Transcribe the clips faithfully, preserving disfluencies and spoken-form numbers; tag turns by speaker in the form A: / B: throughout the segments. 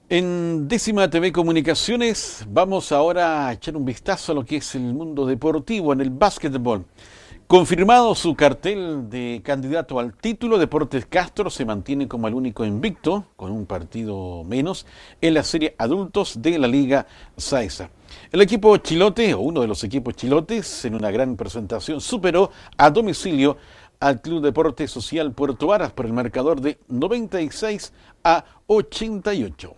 A: En Décima T V Comunicaciones vamos ahora a echar un vistazo a lo que es el mundo deportivo en el básquetbol. Confirmado su cartel de candidato al título, Deportes Castro se mantiene como el único invicto, con un partido menos, en la serie adultos de la Liga Saesa. El equipo chilote, o uno de los equipos chilotes, en una gran presentación, superó a domicilio al Club Deporte Social Puerto Varas por el marcador de noventa y seis a ochenta y ocho.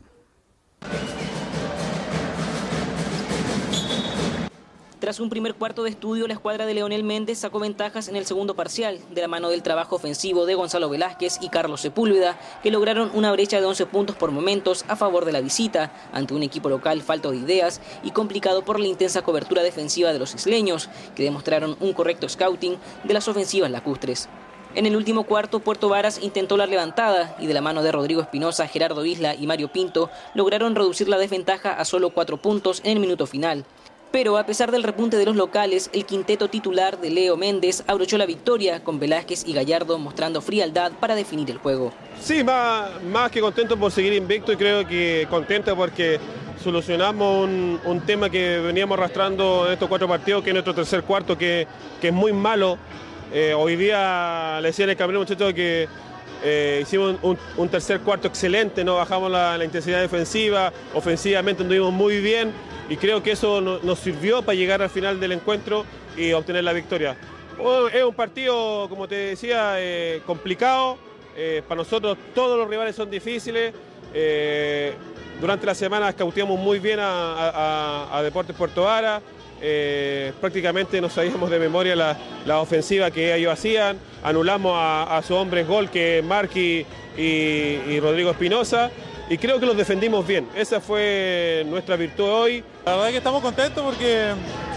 B: Tras un primer cuarto de estudio, la escuadra de Leonel Méndez sacó ventajas en el segundo parcial, de la mano del trabajo ofensivo de Gonzalo Velázquez y Carlos Sepúlveda, que lograron una brecha de once puntos por momentos a favor de la visita, ante un equipo local falto de ideas y complicado por la intensa cobertura defensiva de los isleños, que demostraron un correcto scouting de las ofensivas lacustres. En el último cuarto, Puerto Varas intentó la levantada y de la mano de Rodrigo Espinosa, Gerardo Isla y Mario Pinto lograron reducir la desventaja a solo cuatro puntos en el minuto final. Pero a pesar del repunte de los locales, el quinteto titular de Leo Méndez abrochó la victoria, con Velázquez y Gallardo mostrando frialdad para definir el juego.
C: Sí, más, más que contento por seguir invicto, y creo que contento porque solucionamos un, un tema que veníamos arrastrando en estos cuatro partidos, que es nuestro tercer cuarto, que, que es muy malo. Eh, hoy día le decía en el camerino, muchachos, que eh, hicimos un, un tercer cuarto excelente, ¿no? Bajamos la, la intensidad defensiva, ofensivamente anduvimos muy bien, y creo que eso no, nos sirvió para llegar al final del encuentro y obtener la victoria. Oh, es un partido, como te decía, eh, complicado. Eh, para nosotros todos los rivales son difíciles. Eh, durante la semana escauteamos muy bien a, a, a Deportes Puerto Varas. Eh, prácticamente nos sabíamos de memoria la, la ofensiva que ellos hacían. Anulamos a, a sus hombres gol, que es Marqui y, y Rodrigo Espinosa. Y creo que los defendimos bien. Esa fue nuestra virtud hoy.
D: La verdad es que estamos contentos porque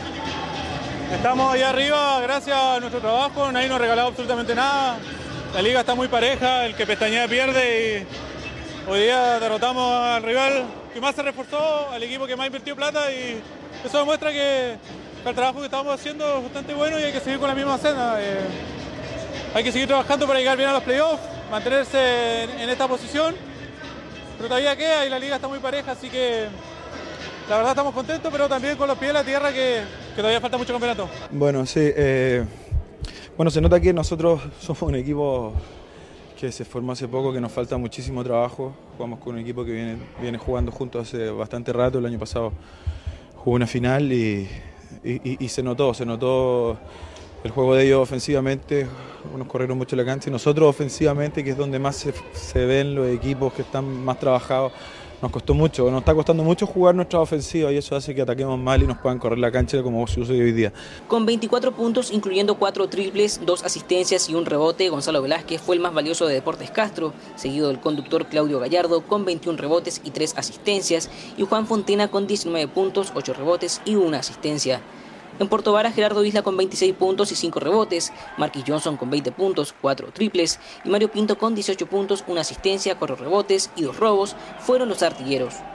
D: estamos allá arriba gracias a nuestro trabajo. Nadie nos ha regalado absolutamente nada. La liga está muy pareja, el que pestañea pierde, y hoy día derrotamos al rival que más se reforzó, al equipo que más invirtió plata, y eso demuestra que el trabajo que estamos haciendo es bastante bueno y hay que seguir con la misma senda. Eh, hay que seguir trabajando para llegar bien a los playoffs, mantenerse en, en esta posición. Pero todavía queda y la liga está muy pareja, así que la verdad estamos contentos, pero también con los pies en la tierra, que, que todavía falta mucho campeonato.
E: Bueno, sí, eh, bueno, se nota que nosotros somos un equipo que se formó hace poco, que nos falta muchísimo trabajo. Jugamos con un equipo que viene, viene jugando juntos hace bastante rato. El año pasado jugó una final y, y, y se notó, se notó el juego de ellos ofensivamente. Unos corrieron mucho la cancha y nosotros ofensivamente, que es donde más se, se ven los equipos que están más trabajados, nos costó mucho, nos está costando mucho jugar nuestra ofensiva, y eso hace que ataquemos mal y nos puedan correr la cancha como sucede hoy día.
B: Con veinticuatro puntos, incluyendo cuatro triples, dos asistencias y un rebote, Gonzalo Velázquez fue el más valioso de Deportes Castro, seguido del conductor Claudio Gallardo con veintiún rebotes y tres asistencias, y Juan Fontena con diecinueve puntos, ocho rebotes y una asistencia. En Puerto Varas, Gerardo Isla con veintiséis puntos y cinco rebotes, Marquis Johnson con veinte puntos, cuatro triples, y Mario Pinto con dieciocho puntos, una asistencia, cuatro rebotes y dos robos fueron los artilleros.